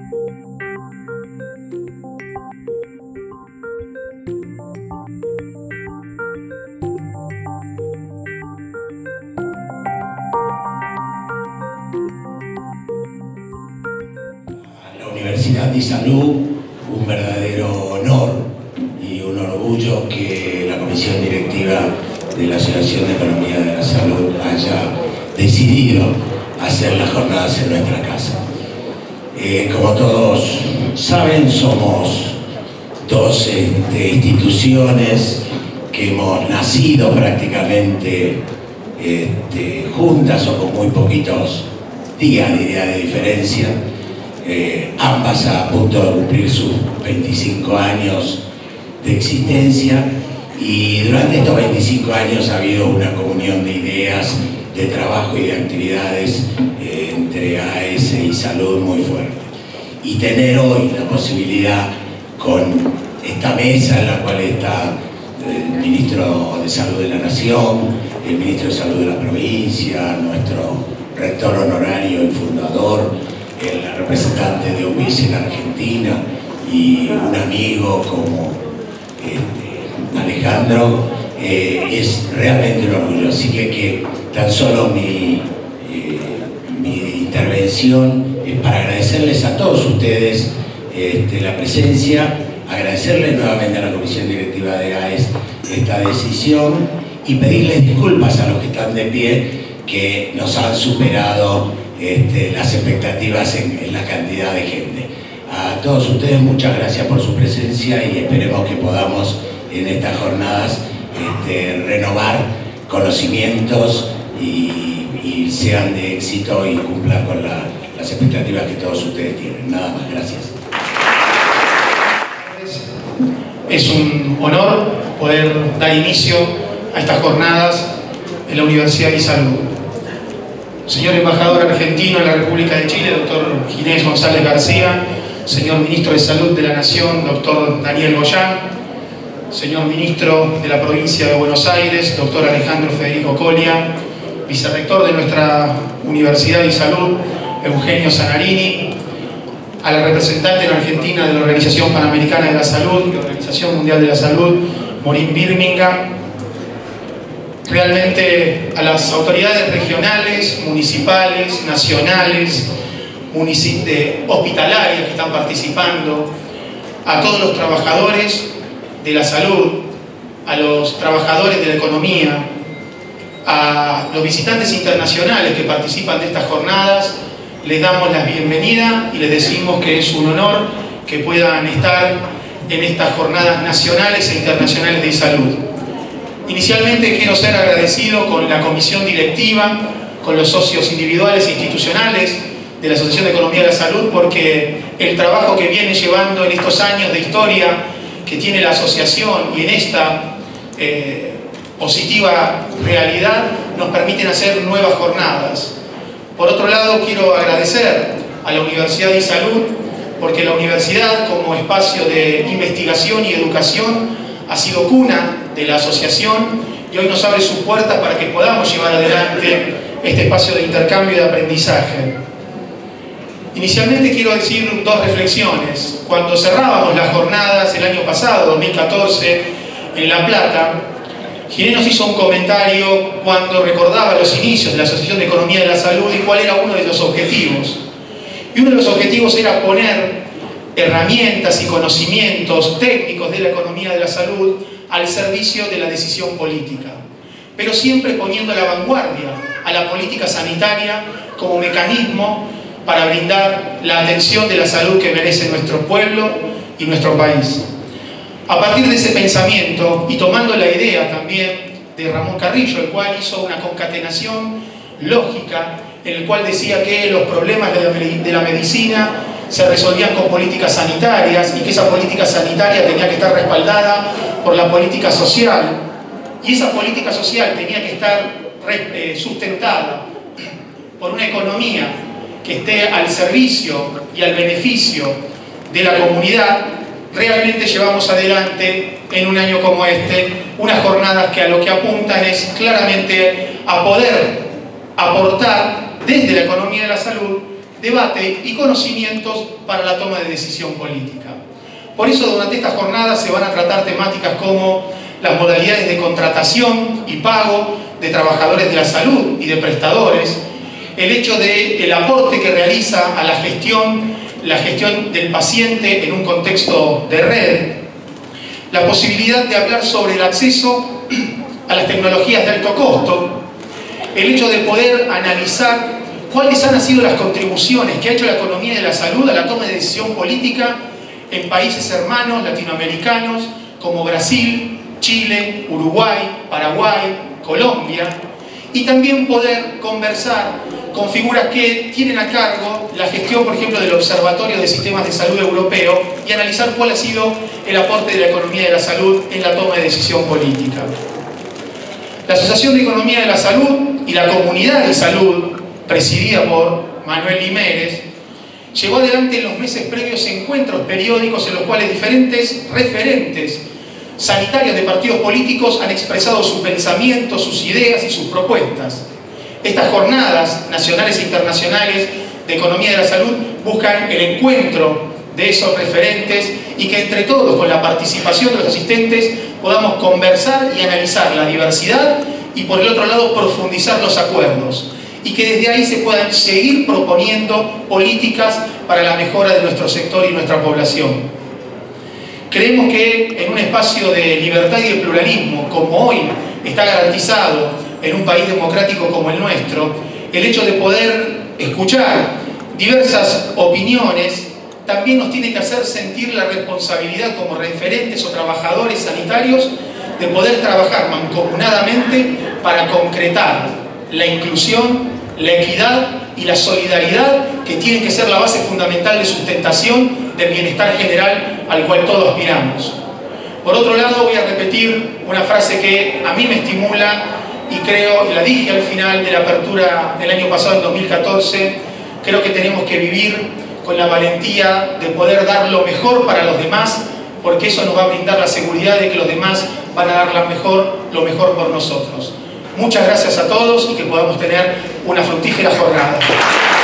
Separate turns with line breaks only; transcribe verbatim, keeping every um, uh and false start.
Universidad de Salud, un verdadero honor y un orgullo que la Comisión Directiva de la Asociación de Economía de la Salud haya decidido hacer las jornadas en nuestra casa. Eh, como todos saben, somos dos este, instituciones que hemos nacido prácticamente este, juntas o con muy poquitos días, diría, de diferencia. Eh, ambas a punto de cumplir sus veinticinco años de existencia, y durante estos veinticinco años ha habido una comunión de ideas, de trabajo y de actividades eh, entre A E S y Salud muy fuerte. Y tener hoy la posibilidad, con esta mesa en la cual está el Ministro de Salud de la Nación, el Ministro de Salud de la provincia, nuestro rector honorario y fundador, el representante de O B I S en Argentina, y un amigo como este, Alejandro, eh, es realmente un orgullo. Así que, que tan solo mi, eh, mi intervención es para agradecerles a todos ustedes este, la presencia, agradecerles nuevamente a la Comisión Directiva de A E S esta decisión y pedirles disculpas a los que están de pie, que nos han superado Este, las expectativas en, en la cantidad de gente. A todos ustedes muchas gracias por su presencia y esperemos que podamos en estas jornadas este, renovar conocimientos y, y sean de éxito y cumplan con la, las expectativas que todos ustedes tienen. Nada más, gracias.
Es un honor poder dar inicio a estas jornadas en la Universidad de Salud. Señor embajador argentino en la República de Chile, doctor Ginés González García, señor ministro de Salud de la Nación, doctor Daniel Goyán, señor ministro de la provincia de Buenos Aires, doctor Alejandro Federico Colia, vicerrector de nuestra Universidad de Salud, Eugenio Zanarini, a la representante en Argentina de la Organización Panamericana de la Salud, la Organización Mundial de la Salud, Maureen Birmingham, realmente a las autoridades regionales, municipales, nacionales, hospitalarias que están participando, a todos los trabajadores de la salud, a los trabajadores de la economía, a los visitantes internacionales que participan de estas jornadas, les damos la bienvenida y les decimos que es un honor que puedan estar en estas jornadas nacionales e internacionales de salud. Inicialmente quiero ser agradecido con la comisión directiva, con los socios individuales e institucionales de la Asociación de Economía de la Salud, porque el trabajo que viene llevando en estos años de historia que tiene la asociación y en esta eh, positiva realidad nos permiten hacer nuevas jornadas. Por otro lado, quiero agradecer a la Universidad de Salud, porque la universidad, como espacio de investigación y educación, ha sido cuna de la asociación y hoy nos abre sus puertas para que podamos llevar adelante este espacio de intercambio y de aprendizaje. Inicialmente quiero decir dos reflexiones. Cuando cerrábamos las jornadas el año pasado, dos mil catorce, en La Plata, Ginés nos hizo un comentario cuando recordaba los inicios de la Asociación de Economía de la Salud y cuál era uno de los objetivos. Y uno de los objetivos era poner herramientas y conocimientos técnicos de la economía de la salud al servicio de la decisión política, pero siempre poniendo a la vanguardia a la política sanitaria como mecanismo para brindar la atención de la salud que merece nuestro pueblo y nuestro país. A partir de ese pensamiento y tomando la idea también de Ramón Carrillo, el cual hizo una concatenación lógica en el cual decía que los problemas de la medicina se resolvían con políticas sanitarias y que esa política sanitaria tenía que estar respaldada por la política social y esa política social tenía que estar sustentada por una economía que esté al servicio y al beneficio de la comunidad. Realmente llevamos adelante en un año como este unas jornadas que a lo que apuntan es claramente a poder aportar desde la economía de la salud debate y conocimientos para la toma de decisión política. Por eso durante estas jornadas se van a tratar temáticas como las modalidades de contratación y pago de trabajadores de la salud y de prestadores, el hecho del aporte que realiza a la gestión, la gestión del paciente en un contexto de red, la posibilidad de hablar sobre el acceso a las tecnologías de alto costo, el hecho de poder analizar cuáles han sido las contribuciones que ha hecho la economía de la salud a la toma de decisión política en países hermanos latinoamericanos como Brasil, Chile, Uruguay, Paraguay, Colombia, y también poder conversar con figuras que tienen a cargo la gestión, por ejemplo, del Observatorio de Sistemas de Salud Europeo y analizar cuál ha sido el aporte de la economía de la salud en la toma de decisión política. La Asociación de Economía de la Salud y la Comunidad de Salud, presidida por Manuel Limérez, llevó adelante en los meses previos encuentros periódicos en los cuales diferentes referentes sanitarios de partidos políticos han expresado su pensamiento, sus ideas y sus propuestas. Estas jornadas nacionales e internacionales de economía de la salud buscan el encuentro de esos referentes y que entre todos, con la participación de los asistentes, podamos conversar y analizar la diversidad y por el otro lado profundizar los acuerdos y que desde ahí se puedan seguir proponiendo políticas para la mejora de nuestro sector y nuestra población. Creemos que en un espacio de libertad y de pluralismo, como hoy está garantizado en un país democrático como el nuestro, el hecho de poder escuchar diversas opiniones también nos tiene que hacer sentir la responsabilidad como referentes o trabajadores sanitarios de poder trabajar mancomunadamente para concretar la inclusión, la equidad y la solidaridad que tienen que ser la base fundamental de sustentación del bienestar general al cual todos aspiramos. Por otro lado, voy a repetir una frase que a mí me estimula y creo, y la dije al final de la apertura del año pasado, en dos mil catorce, creo que tenemos que vivir con la valentía de poder dar lo mejor para los demás, porque eso nos va a brindar la seguridad de que los demás van a dar la mejor, lo mejor por nosotros. Muchas gracias a todos y que podamos tener una fructífera jornada.